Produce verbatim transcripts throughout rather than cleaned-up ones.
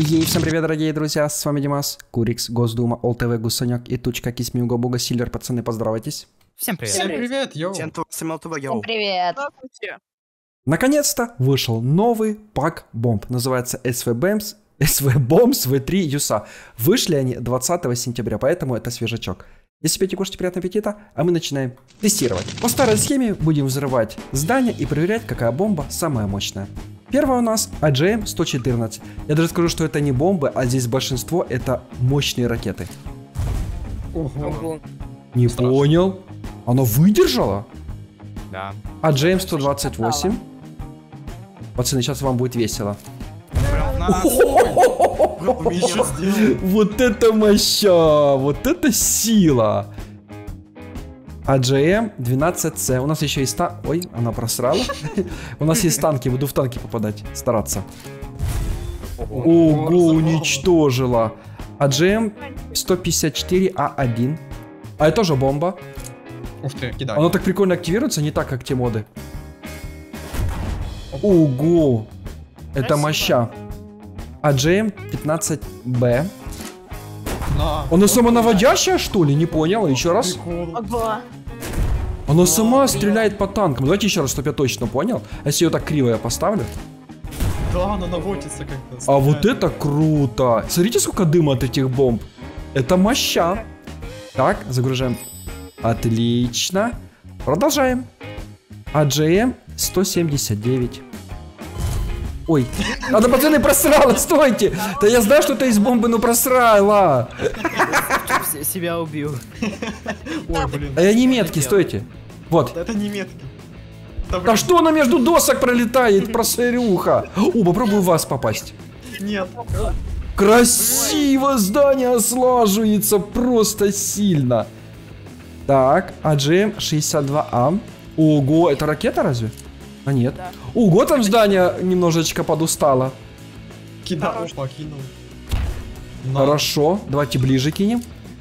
Ей, всем привет, дорогие друзья, с вами Димас, Курикс, Госдума, ОЛТВ, Гусанек и Тучка, Кисми, Уго, Бога, Силлер, пацаны, поздоровайтесь. Всем привет. Всем привет, йоу. Всем Всем привет. Наконец-то вышел новый пак бомб, называется эс ви Bombs, эс ви Bombs ви три Юса. Вышли они двадцатого сентября, поэтому это свежачок. Если пьете, кушайте, приятного аппетита, а мы начинаем тестировать. По старой схеме будем взрывать здания и проверять, какая бомба самая мощная. Первая у нас эй джей эм сто четырнадцать. Я даже скажу, что это не бомбы, а здесь большинство это мощные ракеты. Ого. Не Страшно. понял. Оно выдержало? Да. эй джей эм сто двадцать восемь. Пацаны, сейчас вам будет весело. Прям в нас. Еще сделал. Вот это моща! Вот это сила! эй джей эм двенадцать си. У нас еще есть та... Ой, она просрала. У нас есть танки, буду в танки попадать. Стараться. Ого, уничтожила. эй джей эм сто пятьдесят четыре а один. А это тоже бомба. Ух ты, кидай. Оно так прикольно активируется, не так, как те моды. Ого! Это моща. эй джей эм пятнадцать бэ. На. Оно самонаводящее, что ли? Не понял. Еще раз. Прикол. Ого. Оно сама стреляет по танкам. Давайте еще раз, чтобы я точно понял. Если ее так криво я поставлю. Да, она наводится как-то. А вот это круто. Смотрите, сколько дыма от этих бомб. Это моща. Так, загружаем. Отлично. Продолжаем. эй джей эм сто семьдесят девять. Ой, она, пацаны, просрала, стойте! Да я знаю, что это из бомбы, но просрала. Себя убил. Ой, блин. А я не меткий, стойте. Вот. Это не метки. Да, Да блин. что она между досок пролетает, просырюха? О, попробую в вас попасть. Нет. Красиво здание слаживается, просто сильно. Так, эй джей эм шестьдесят два а. Ого, это ракета разве? А нет. Да. Ого, там здание немножечко подустало. Кидай. Хорош. Опа, кинул. На. Хорошо, давайте ближе кинем.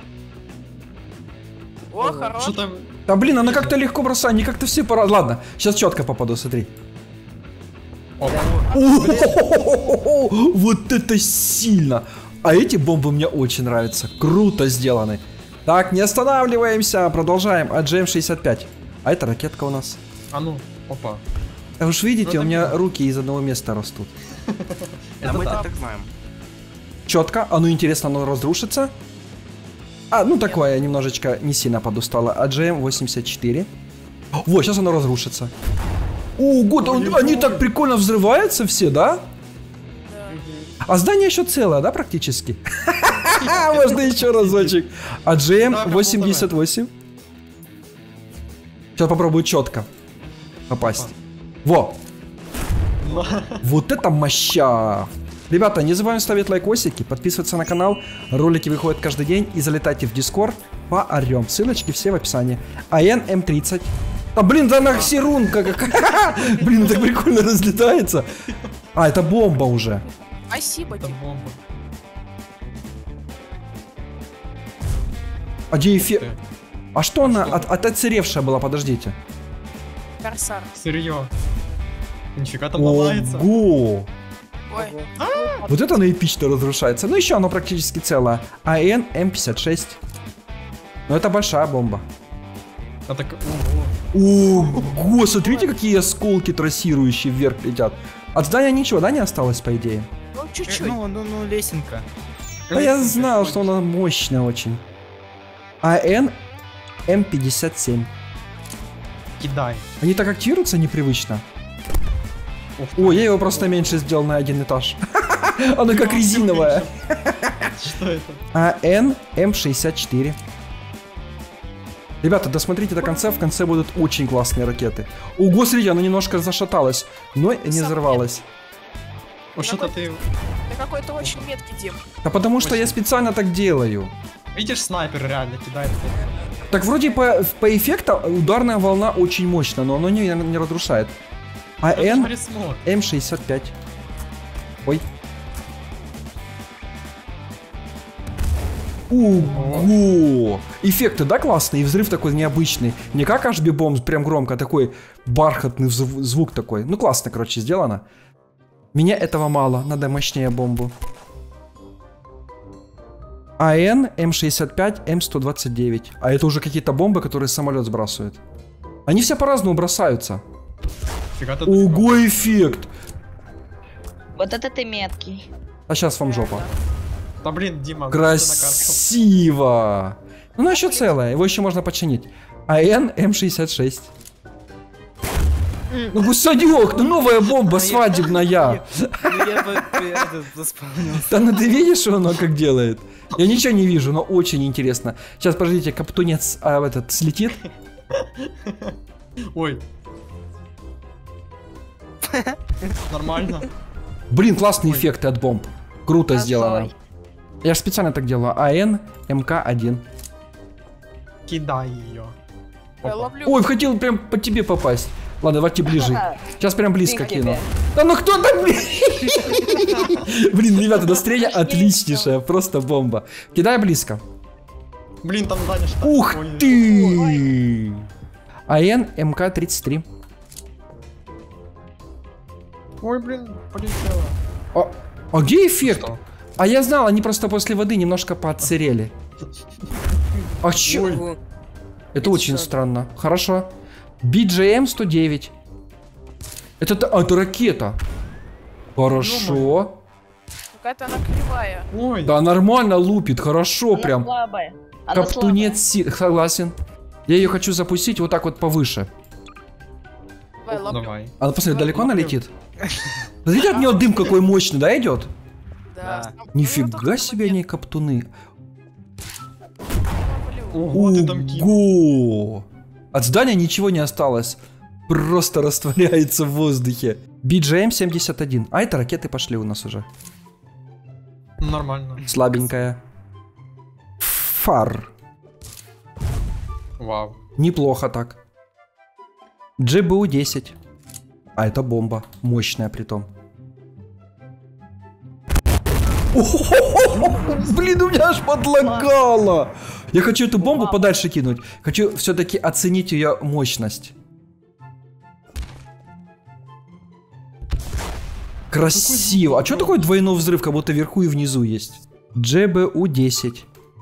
О, хорош. Что там? Да блин, она как-то легко бросает, не как-то все пора. Ладно, сейчас четко попаду, смотри. Опа. О-хо-хо-хо-хо-хо! Вот это сильно! А эти бомбы мне очень нравятся. Круто сделаны. Так, не останавливаемся. Продолжаем. эй джей эм шестьдесят пять. А это ракетка у нас. А ну, опа. А уж видите, Ну, у меня это- руки из одного места растут. Да мы это так знаем. Четко. А ну интересно, оно разрушится? А, ну такое, немножечко не сильно подустало. эй джей эм восемьдесят четыре. Вот, сейчас оно разрушится. Ого, да он- они так прикольно взрываются все, да? А здание еще целое, да, практически? Можно еще разочек. эй джей эм восемьдесят восемь. Сейчас попробую четко попасть. Во! На. Вот это моща! Ребята, не забываем ставить лайкосики, подписываться на канал. Ролики выходят каждый день. И залетайте в Discord. Поорем. Ссылочки все в описании. эй эн эм тридцать. А блин, да нахсерунка какая! Блин, так прикольно разлетается. А, это бомба уже. Спасибо Это тебе. бомба. А где эфир? Ты. А что она что? от, отцеревшая была? Подождите. Корсар. Сырье. Нифига там ломается. Ого! Ой. Вот это она эпично разрушается. Ну еще оно практически целое. эй эн эм пятьдесят шесть. Но это большая бомба. А так, ого. Ого, смотрите, какие осколки трассирующие вверх летят. От здания ничего, да, не осталось, по идее? Ну, чуть-чуть. Ну, ну, ну, лесенка. Да я знал, что она мощная очень. эй эн эм пятьдесят семь. Кидай. Они так активируются непривычно. Ух ты. Ой, я его просто меньше сделал на один этаж. Она как резиновая. Что это? эй эн эм шестьдесят четыре. Ребята, досмотрите до конца, в конце будут очень классные ракеты. Ого, смотрите, она немножко зашаталась, но не взорвалась. О, что-то ты... Ты какой-то очень меткий, Дим. Да потому что я специально так делаю. Видишь, снайпер реально кидает. Так вроде по, по эффекту ударная волна очень мощная, но она не, не разрушает. эй эн Смотри, смотри. эм шестьдесят пять. Ой. Ого! Эффекты, да, классные? И взрыв такой необычный. Не как эйч би Bombs, прям громко, а такой бархатный зв- звук такой. Ну, классно, короче, сделано. Меня этого мало, надо мощнее бомбу. АН, М шестьдесят пять, М сто двадцать девять. А это уже какие-то бомбы, которые самолет сбрасывает. Они все по-разному бросаются. Фига ты. Ого, эффект! Вот это ты меткий. А сейчас вам жопа. Да блин, Дима. Красиво! Ну, оно еще целое, его еще можно починить. АН, М шестьдесят шесть. Ну, гусадек, ну новая бомба свадебная. Ну я бы это заспавнился. Да ну ты видишь, что оно как делает? Я ничего не вижу, но очень интересно. Сейчас, подождите, каптунец а, этот слетит. Ой. Нормально. Блин, классные эффекты от бомб. Круто А сделано. стой. Я же специально так делаю. АН, МК один. Кидай ее. Я ловлю. Ой, хотел прям по тебе попасть. Ладно, давайте ближе. Сейчас прям близко Фиг тебе. кину. Да ну кто там? Блин, ребята, настроение отличнейшее. Просто бомба. Кидай близко. Блин, там сзади что? Ух Ой. ты! АН, МК тридцать три. Ой, блин, полетела. А, а где эффект? Что? А я знал, они просто после воды немножко поотсырели. А чё? Ой. Это очень странно. Хорошо. би джей эм сто девять. Это, та- а, это ракета. Хорошо. Какая-то она кривая. Ой. Да, нормально лупит. Хорошо Она прям. слабая. Она Каптунец си... Согласен. Я ее хочу запустить вот так вот повыше. Давай, ловлю. Давай. Она, посмотри, далеко ловлю. она летит? Смотрите, от нее дым какой мощный, да, идет? Да. Да. Ну, Нифига это себе они каптуны. ловлю. Ого, ты там кинул. Ого! От здания ничего не осталось. Просто растворяется в воздухе. би джей эм семьдесят один. А это ракеты пошли у нас уже. Нормально. Слабенькая. Фар. Вау. Неплохо так. джи би ю десять. А это бомба. Мощная притом. Блин, у меня аж подлагало. Я хочу эту бомбу подальше кинуть. Хочу все-таки оценить ее мощность. Красиво. А что такое двойной взрыв, как будто вверху и внизу есть? джи би ю десять.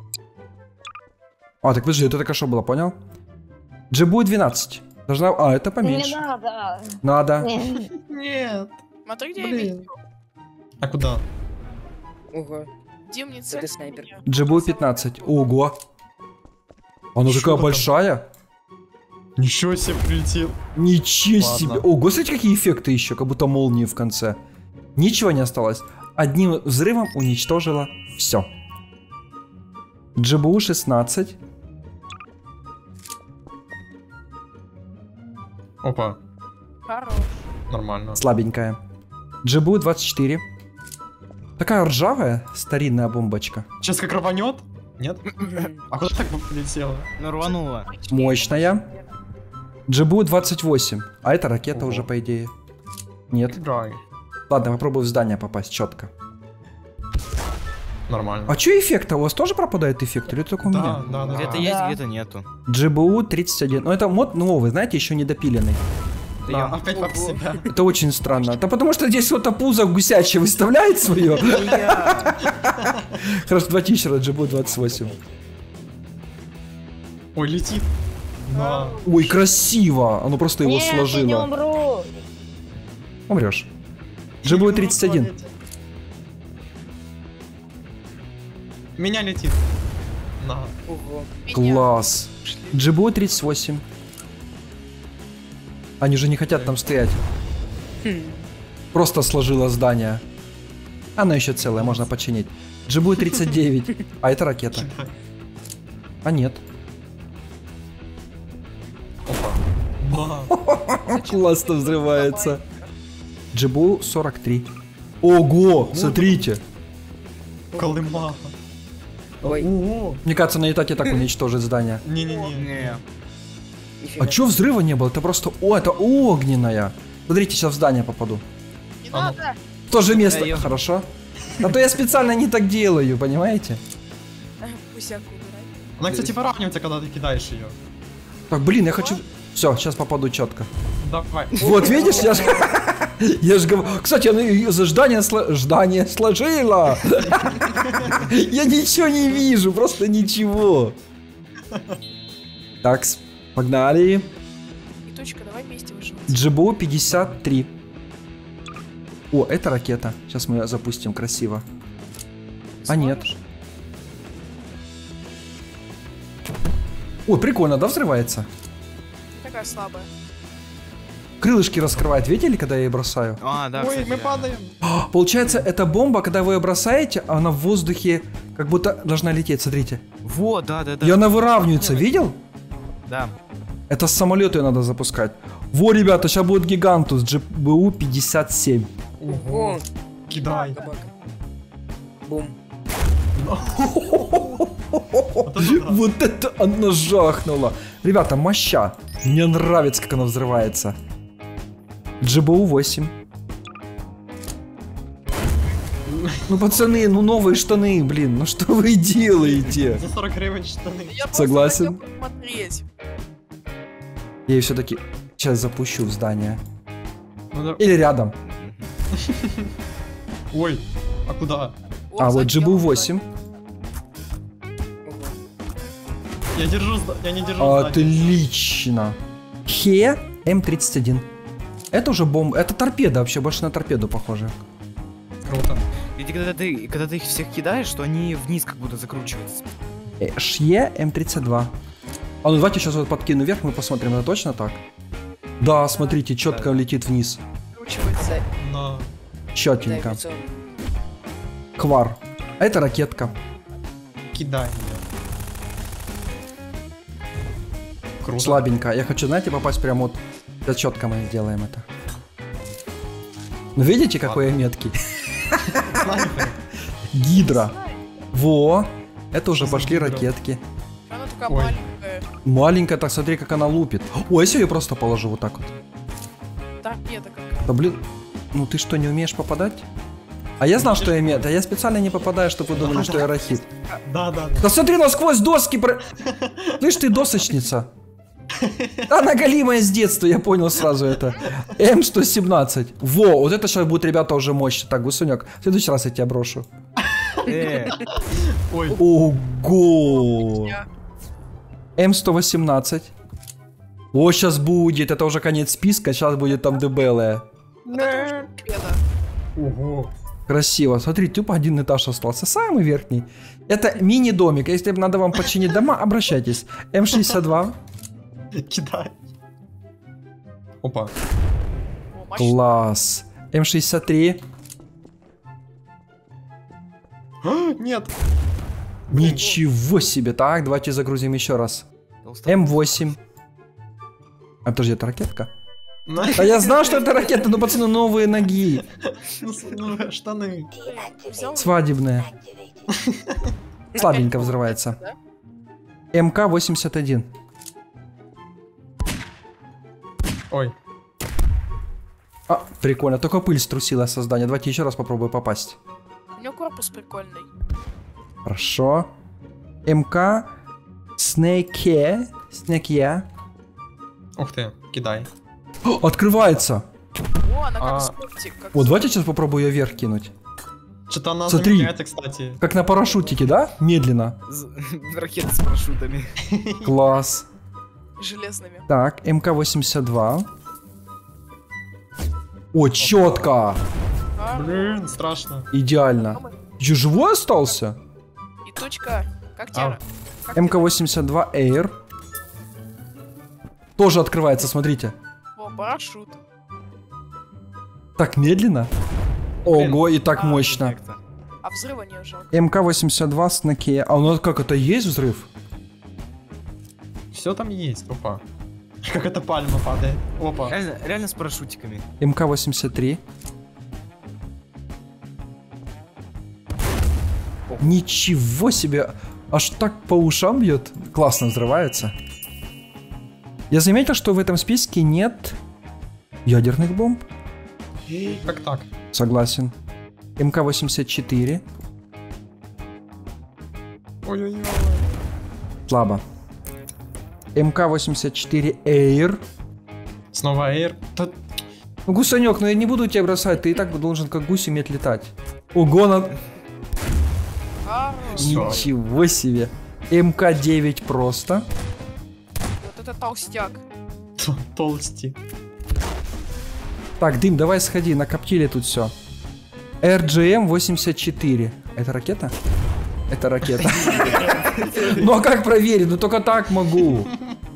А, так подожди, это только что было, понял? джи би ю двенадцать. Должна... А, это Не поменьше. надо. Надо. Нет. Смотри, где я Блин. видел. А куда? Ого. Дим, не цель. снайпер. меня. джи би ю пятнадцать. Ого. Она Чё такая там? большая. Ничего себе прилетел. Ничего Ладно. себе. Ого, смотрите, какие эффекты еще, как будто молнии в конце. Ничего не осталось. Одним взрывом уничтожила все. джи би ю шестнадцать. Опа. Хорош. Нормально. Слабенькая. джи би ю двадцать четыре. Такая ржавая, старинная бомбочка. Сейчас как рванет? Нет? А куда так полетела? Ну рвануло. Мощная. джи би ю двадцать восемь. А это ракета Ого. уже, по идее. Нет. Играй. Ладно, попробую в здание попасть четко. Нормально. А че эффект? У вас тоже пропадает эффект? Или только у Да, меня? да, да. Где-то Да. есть, где-то нету. джи би ю тридцать один. Ну это мод новый, знаете, еще не допиленный. Да, опять под себя. Это очень странно. Да потому что здесь кто-то пузо гусячее выставляет свое. Хорошо, давайте еще раз джи би ю двадцать восемь. Ой, летит. Да. Ой, красиво. Оно просто его Нет, я не сложило. умру. Умрешь. джи би ю тридцать один. Меня летит. На. Ого. Меня. Класс. джи би ю тридцать восемь. Они же не хотят там стоять. Просто сложило здание. Оно еще целое, можно починить. джи би ю тридцать девять. А это ракета. А нет. Опа. Да. Классно взрывается. джи би ю сорок три. Ого, смотрите. Колыма. Ой. Ого. Мне кажется, она и так и так уничтожит здание. Не-не-не. Не. А чё взрыва не было? Это просто... О, это огненная. Смотрите, сейчас в здание попаду. Не А ну. надо. В то же место. Да, ё- Хорошо. А то я специально не так делаю, понимаете? Пусяк убирай. Она, кстати, выравнивается, когда ты кидаешь ее. Так, блин, я хочу... Все, сейчас попаду четко. Давай. Вот, видишь, я же... Я же говорю... Кстати, она её за ждание, сло... ждание сложила. Я ничего не вижу, просто ничего. Так, погнали. И точка, давай вместе выживать. джи би ю пятьдесят три. О, это ракета. Сейчас мы ее запустим красиво. А нет. Сможешь? О, прикольно, да, взрывается? Такая слабая. Крылышки раскрывает, видели, когда я ее бросаю? А, да, Ой, кстати, мы да. падаем. Получается, эта бомба, когда вы ее бросаете, она в воздухе как будто должна лететь, смотрите. Вот, да, да, да. И она выравнивается, видел? Да. Это с самолета ее надо запускать. Во, ребята, сейчас будет гигантус джи би ю пятьдесят семь. Ого. Кидай. Собака. Бум. Вот это да. Вот это она жахнула. Ребята, моща. Мне нравится, как она взрывается. джи би ю восемь. Ну, пацаны, ну новые штаны, блин. Ну что вы делаете? За сорок гривен штаны. Я просто Согласен. хотел посмотреть. Я ее все-таки сейчас запущу в здание. Ну да. Или рядом. Ой, а куда? О, А, вот джи би ю задел, восемь. Ого. Я держу, зда- я не держу здание. Отлично. Хе эм тридцать один. Это уже бомба. Это торпеда вообще, больше на торпеду похоже. Круто. Ведь когда ты, когда ты их всех кидаешь, то они вниз как будто закручиваются. Э, Шье эм тридцать два. А ну давайте сейчас вот подкину вверх, мы посмотрим, это точно так? Да, смотрите, четко летит вниз. Вкручивается. На. Да, Четенько. авиационный. Квар. А это ракетка. Кидай ее. Круто. Слабенько. Я хочу, знаете, попасть прямо вот. Да четко мы сделаем это. Ну видите, какой я меткий? Снайпер. Гидра. Во. Это уже Что за пошли гидра? ракетки. Она такая Ой. маленькая. Маленькая, так смотри, как она лупит. Ой, если я ее просто положу вот так вот. Торпеда какая. Да блин, ну ты что, не умеешь попадать? А я знал, что я мед, а я специально не попадаю, чтобы вы думали, что я рахит. Да, да, да. Да смотри, насквозь доски про... Слышь, ты досочница. Она голимая с детства, я понял сразу это. эм сто семнадцать. Во, вот это сейчас будет, ребята, уже мощь. Так, Гусунек, в следующий раз я тебя брошу. Э, Ой, Ого. Я- эм сто восемнадцать. О, сейчас будет, это уже конец списка, сейчас будет там дебелая. Торпеда. ого. Красиво. Смотри, тупо один этаж остался, самый верхний. Это мини-домик. Если надо вам починить дома, обращайтесь. эм шестьдесят два. Кидай. Опа. О, мощно. Класс. эм шестьдесят три. А, нет. Ничего себе. Так, давайте загрузим еще раз. эм восемь. А подожди, это ракетка? А я знал, что это ракета, но, пацаны, новые ноги. Ну, с- ну, штаны. Взял Свадебные. Слабенько взрывается. да? эм ка восемьдесят один. Ой. А, прикольно. Только пыль струсила создание. Давайте еще раз попробую попасть. У него корпус прикольный. Хорошо. эм ка Снеке. Снекья. Ух ты, кидай. О, открывается. О, она А. как скоптик. Как Вот, давайте сейчас попробую ее вверх кинуть. Что-то она Смотри. замедляется, кстати. Как на парашютике, да? Медленно. з- ракеты с парашютами. Класс. железными. Так, эм ка восемьдесят два. О, четко. А, Блин, страшно. Идеально. Еще живой остался? и точка. Как А. тера. Как эм ка восемьдесят два Air. Тоже открывается, смотрите. тера. О, парашют. Так медленно. Блин. Ого, и так А, мощно. Как-то. А взрыва не жалко. эм ка восемьдесят два Снеке. А у нас как это есть взрыв? Все там есть, опа. Как эта пальма падает. Опа. Реально, реально с парашютиками. эм ка восемьдесят три. Ничего себе! Аж так по ушам бьет. Классно взрывается. Я заметил, что в этом списке нет ядерных бомб. Как так? Согласен. эм ка восемьдесят четыре. Ой-ой-ой. Слабо. эм ка восемьдесят четыре Air. Снова Air. Да- Ну, гусанек, ну я не буду тебя бросать, ты и так должен как гусь уметь летать. Ого, на... Хорош. Всё. Ничего себе. эм ка девять просто. Вот это толстяк. Толсти. Так, Дым, давай сходи, накоптили тут все. эр джи эм восемьдесят четыре. Это ракета? Это ракета. Ну а как проверить? Ну только так могу.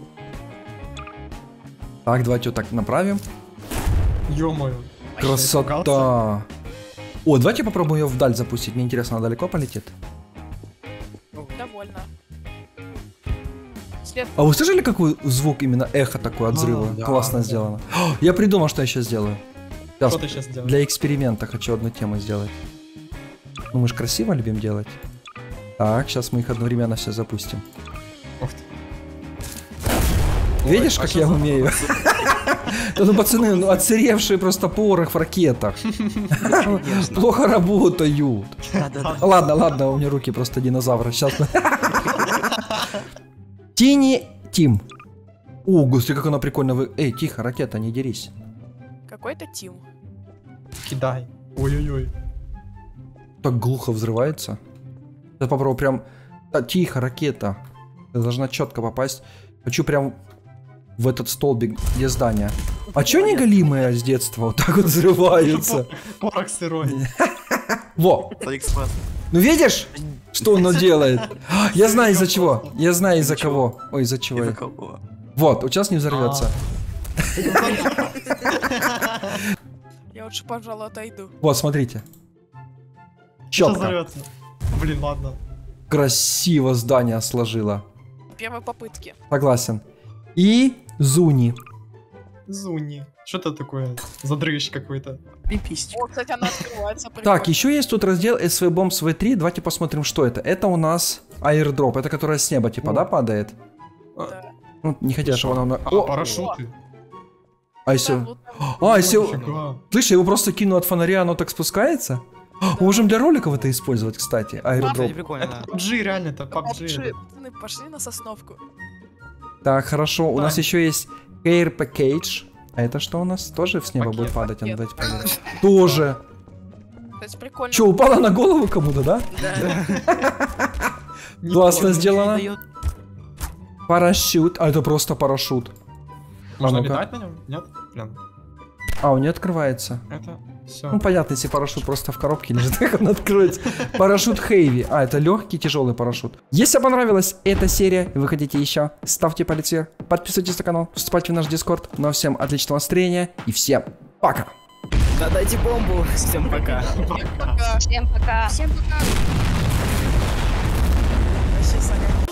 Так, давайте вот так направим. Ё-моё. Красота. О, давайте попробуем ее вдаль запустить. Мне интересно, она далеко полетит? Довольно. След... А вы слышали, какой звук именно эхо такое от взрыва? А, да, Классно да. сделано. О, я придумал, что я сейчас сделаю. Сейчас, Что ты сейчас делаешь? для эксперимента хочу одну тему сделать. Ну мы же красиво любим делать. Так, сейчас мы их одновременно все запустим. Ух ты. Видишь, а как что я за- умею? Да ну, пацаны, ну отсыревшие просто порох в ракетах. Плохо работают. Ладно, ладно, у меня руки просто динозавра. Сейчас. Тини Тим. О, господи, как она прикольно вы... Эй, тихо, ракета, не дерись. Какой-то Тим. Кидай. Ой-ой-ой. Так глухо взрывается. Я попробую прям... Да, тихо, ракета. Ты должна четко попасть. Хочу прям в этот столбик, где здание. А чё не голимые с детства вот так вот взрываются? Порох сырой. Во! Ну видишь, что оно делает? А, я знаю из-за чего. Я знаю из-за кого. Ой, из-за чего. я. Вот, вот сейчас не взорвется. Я лучше, пожалуй, отойду. Вот, смотрите. Сейчас Четко. взорвется. Блин, ладно. Красиво здание сложила. Первой попытки. Согласен. И Зуни. Зуни. Что это такое? Задрыщ какой-то. Пипистик. О, кстати, она открывается. Так, прикольно. еще есть тут раздел эс ви Bombs ви три. Давайте посмотрим, что это. Это у нас аирдроп. Это которая с неба, типа, О. да, падает? Да. Ну, не хотя, чтобы она... на- А, О, парашюты. а если... Да, вот так. А, если... Нифига. Слышь, я его просто кину от фонаря, оно так спускается? А, мы можем для роликов это использовать, кстати, Кстати, аирдроп. прикольно, Это да. пабджи, реально, это Папжи, пабджи. пацаны, пошли на Сосновку. Так, хорошо. У Да. нас еще есть Care Package. А это что у нас? Тоже с неба Пакет, будет падать? А ну, пакет. давайте проверим. Тоже. Кстати, прикольно. Че, упала на голову кому-то, да? Да. Классно Ничего сделано. не дает. Парашют. А это просто парашют. Можно А ну-ка. летать на нем? Нет? Блин. А, он не открывается. Это все. Ну, понятно, если парашют просто в коробке лежит, как он откроется. Парашют Хэйви. А, это легкий, тяжелый парашют. Если понравилась эта серия, и вы хотите еще, ставьте палец вверх, подписывайтесь на канал, вступайте в наш дискорд. Ну а всем отличного настроения и всем пока! Да дайте бомбу. Всем пока. Пока. Всем пока. Вообще, Саня.